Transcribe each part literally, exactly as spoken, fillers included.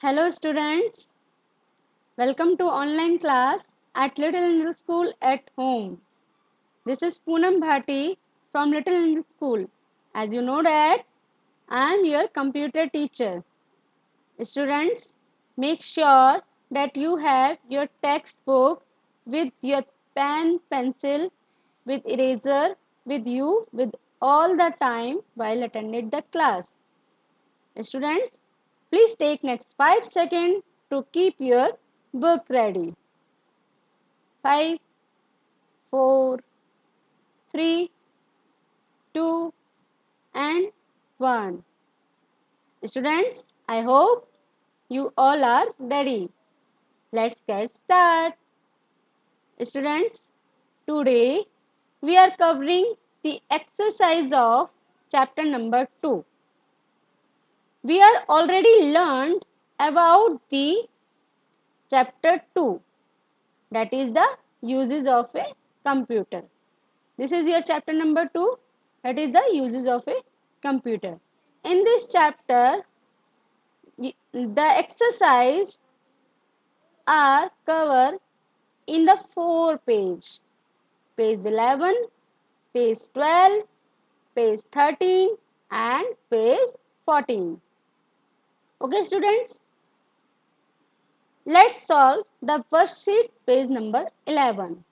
Hello students, welcome to online class at Little Angel School at home. This is Poonam Bhati from Little Angel School. As you know that I am your computer teacher. Students, make sure that you have your textbook with your pen, pencil, with eraser with you with all the time while attending the class. Students, please take next five seconds to keep your book ready. five, four, three, two, and one. Students, I hope you all are ready. Let's get started. Students, today we are covering the exercise of chapter number two. We are already learned about the chapter two, that is the uses of a computer. This is your chapter number two, that is the uses of a computer. In this chapter, the exercise are covered in the four page. Page eleven, page twelve, page thirteen and page fourteen. Okay students, let's solve the worksheet page number eleven.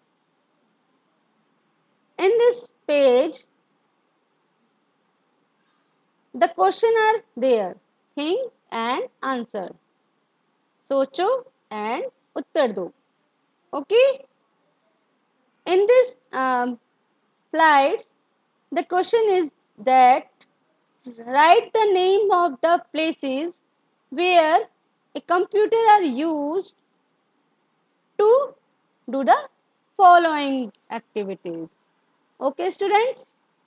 In this page, the question are there. Think and answer. सोचो and उत्तर दो. Okay? In this um, slide, the question is that write the name of the places where a computer are used to do the following activities. Okay, students?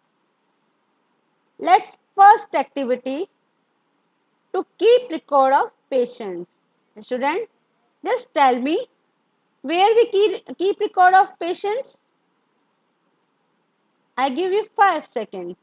Let's first activity to keep record of patients. Student, just tell me where we keep, keep record of patients. I give you five seconds.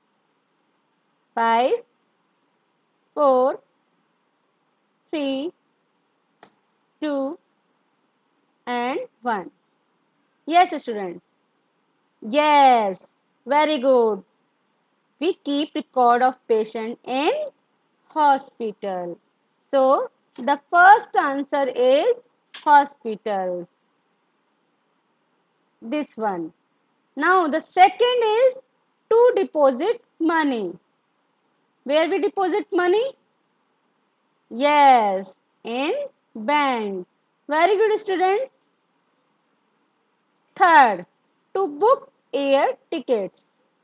Five, four, three, two, and one. Yes, students. Yes, very good. We keep record of patient in hospital. So, the first answer is hospital. This one. Now, the second is to deposit money. Where we deposit money? Yes, in bank. Very good, students. Third, to book air tickets.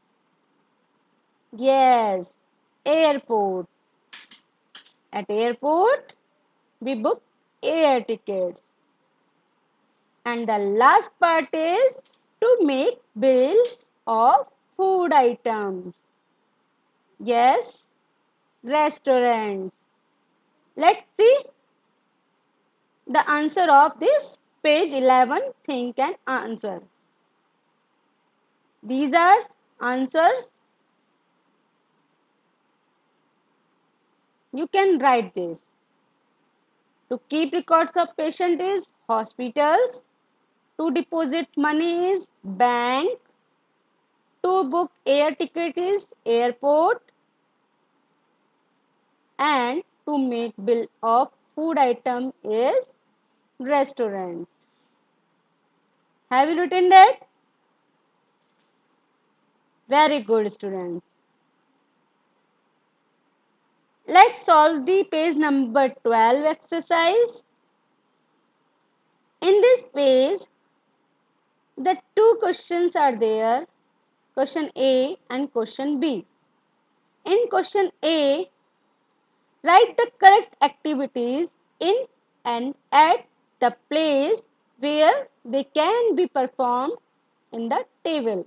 Yes, airport. At airport, we book air tickets. And the last part is to make bills of food items. Yes, restaurants. Let's see the answer of this page eleven, think and answer. These are answers. You can write this. To keep records of patient is hospitals. To deposit money is bank. To book air ticket is airport. And to make bill of food item is restaurant. Have you written that? Very good, students. Let's solve the page number twelve exercise. In this page, the two questions are there, question A and question B. In question A, write the correct activities in and at the place where they can be performed in the table.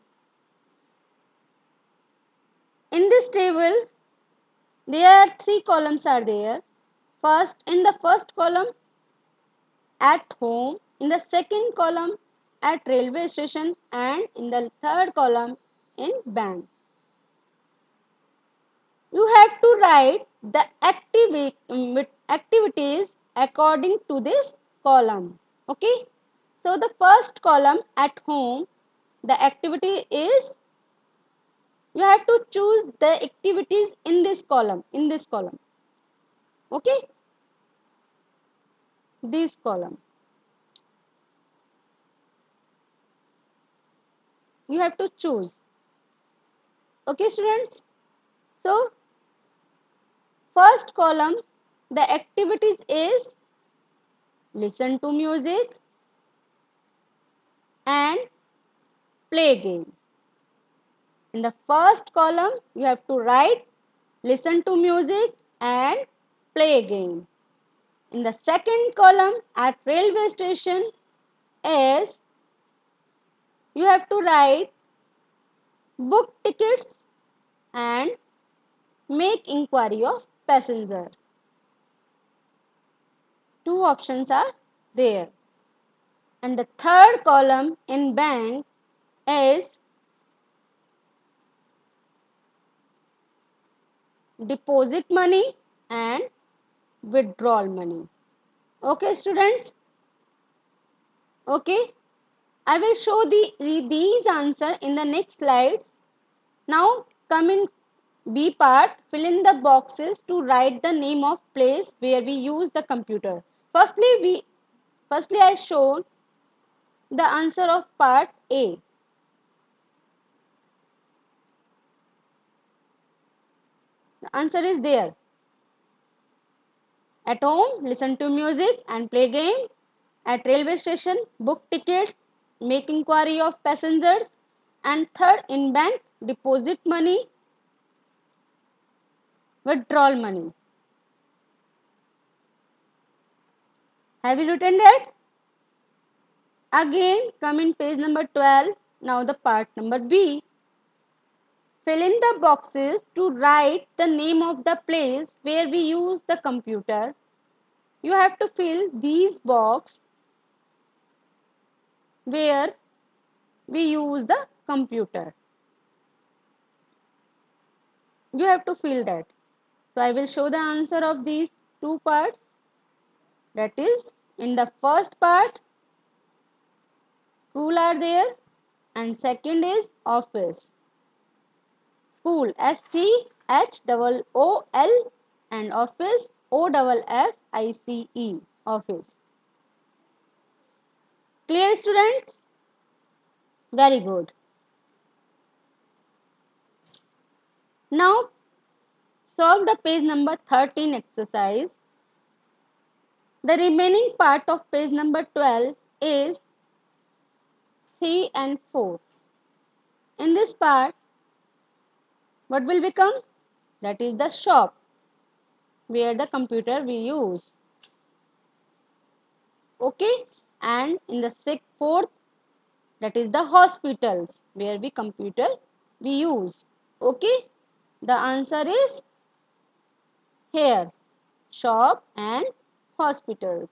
In this table, there are three columns are there. First, in the first column, at home. In the second column, at railway station. And in the third column, in bank. You have to write the activi with activities according to this column. Okay. So the first column at home, the activity is, you have to choose the activities in this column, in this column. Okay. This column. You have to choose. Okay, students. So first column, the activities is listen to music and play game. In the first column, you have to write listen to music and play game. In the second column, at railway station is, you have to write book tickets and make inquiry of passenger. Two options are there. And the third column in bank is deposit money and withdrawal money. Okay, students? Okay. I will show the, these answer in the next slide. Now come in B part, fill in the boxes to write the name of place where we use the computer. Firstly, we firstly I showed the answer of part A. The answer is there. At home, listen to music and play game. At railway station, book tickets, make inquiry of passengers. And third, in bank, deposit money, withdrawal money. Have you written that? Again, come in page number twelve. Now the part number B. Fill in the boxes to write the name of the place where we use the computer. You have to fill these boxes where we use the computer. You have to fill that. So I will show the answer of these two parts. That is, in the first part, school are there, and second is office. School, S C H O O L, and office, O F F I C E, office. Clear, students? Very good. Now solve the page number thirteen exercise. The remaining part of page number twelve is three and four. In this part, what will become? That is the shop where the computer we use. Okay. And in the sixth, fourth, that is the hospitals where we computer we use. Okay. The answer is here, shop and hospitals.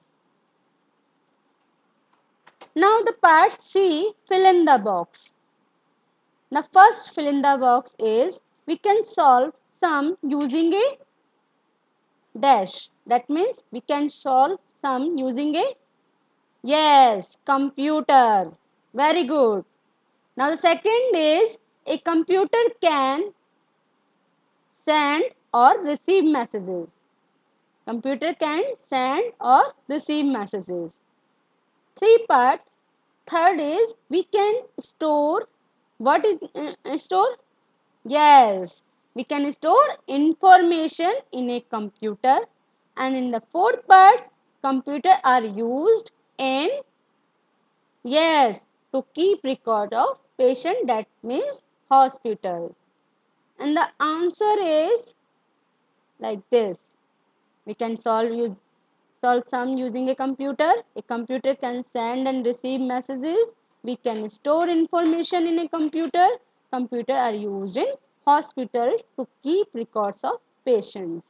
Now the part C, fill in the box. The first fill in the box is, we can solve sum using a dash. That means we can solve sum using a, yes, computer. Very good. Now the second is, a computer can send or receive messages. Computer can send or receive messages. Three part. Third is, we can store. What is uh, store? Yes, we can store information in a computer. And in the fourth part, computer are used in, yes, to keep record of patient, that means hospital. And the answer is like this. We can solve use solve sum using a computer. A computer can send and receive messages. We can store information in a computer. Computer are used in hospital to keep records of patients.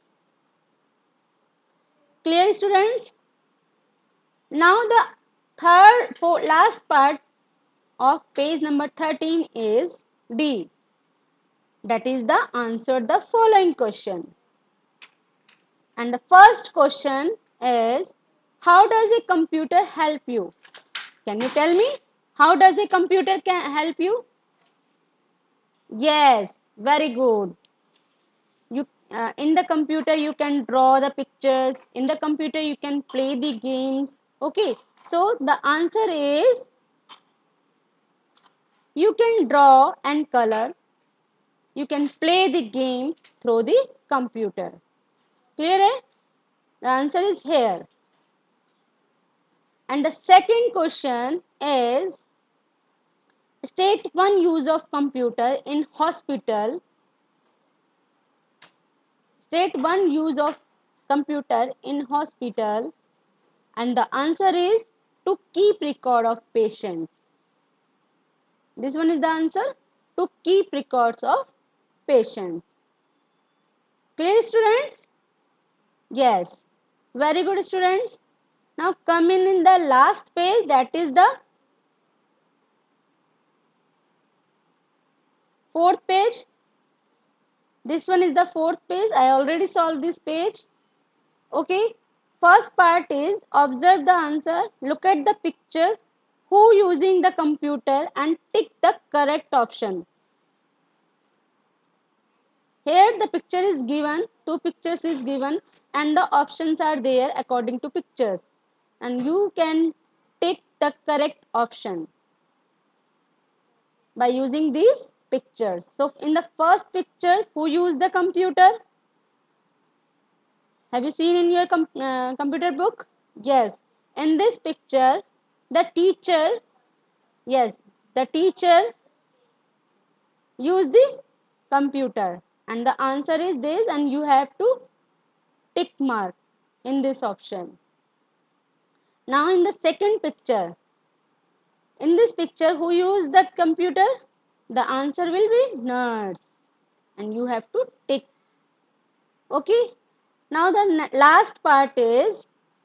Clear, students? Now the third, four, last part of page number thirteen is D. That is the answer the following question. And the first question is, how does a computer help you? Can you tell me? How does a computer can help you? Yes, very good. You uh, in the computer you can draw the pictures. In the computer you can play the games. Okay. So the answer is, you can draw and color. You can play the game through the computer. Clear? Eh? The answer is here. And the second question is, state one use of computer in hospital. State one use of computer in hospital. And the answer is, to keep record of patients. This one is the answer. To keep records of patients. Clear, students? Yes. Very good, students. Now come in in the last page, that is the fourth page. This one is the fourth page. I already solved this page. Okay. First part is, observe the answer, look at the picture, who using the computer, and tick the correct option. Here the picture is given, two pictures is given, and the options are there according to pictures. And you can tick the correct option by using these pictures. So in the first picture, who used the computer? Have you seen in your com uh, computer book? Yes. In this picture, the teacher, yes, the teacher used the computer. And the answer is this, and you have to tick mark in this option. Now in the second picture, in this picture, who used the computer? The answer will be nurse. And you have to tick. Okay. Now the last part is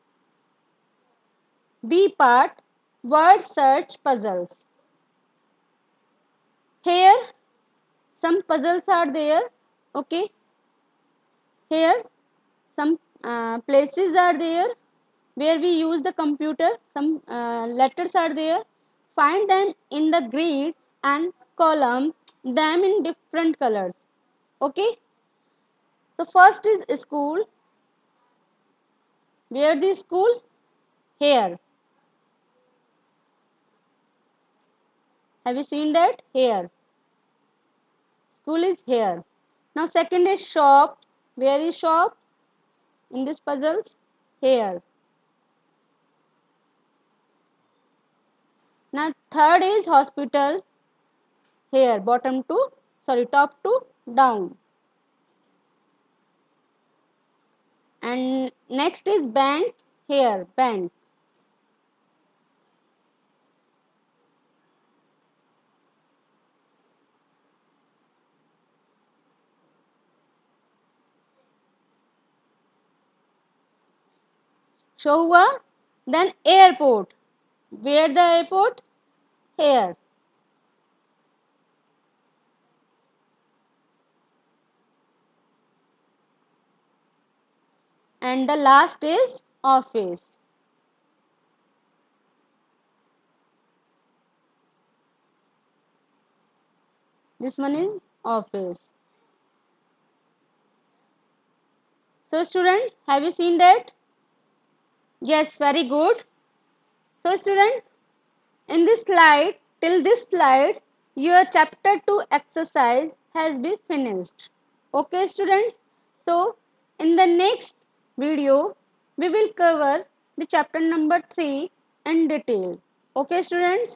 B part, word search puzzles. Here some puzzles are there. Okay. Here some uh, places are there where we use the computer. Some uh, letters are there. Find them in the grid and column them in different colors. Okay. So first is school. Where the school? Here. Have you seen that? Here. School is here. Now second is shop. Where is shop? In this puzzles? Here. Now third is hospital. Here. Bottom to, sorry, top to down. And next is bank. Here. Bank. Show हुआ. Then airport. Where the airport? Here. And the last is office. This one is office. So students, have you seen that? Yes, very good. So students, in this slide, till this slide, your chapter two exercise has been finished. Okay students? So in the next video, we will cover the chapter number three in detail. Okay students?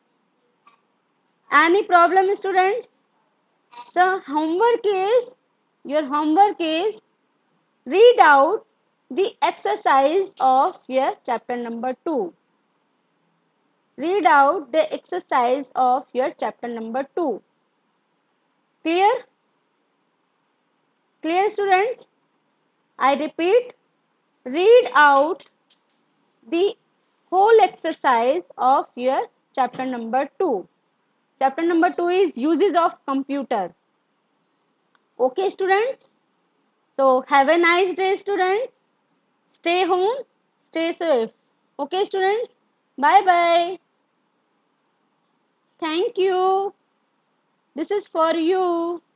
Any problem students? So homework is, your homework is, read out the exercise of your chapter number two. Read out the exercise of your chapter number two. Clear? Clear students? I repeat, read out the whole exercise of your chapter number two. Chapter number two is uses of computer. Okay students? So have a nice day, students. Stay home, stay safe. Okay, students? Bye bye. Thank you. This is for you.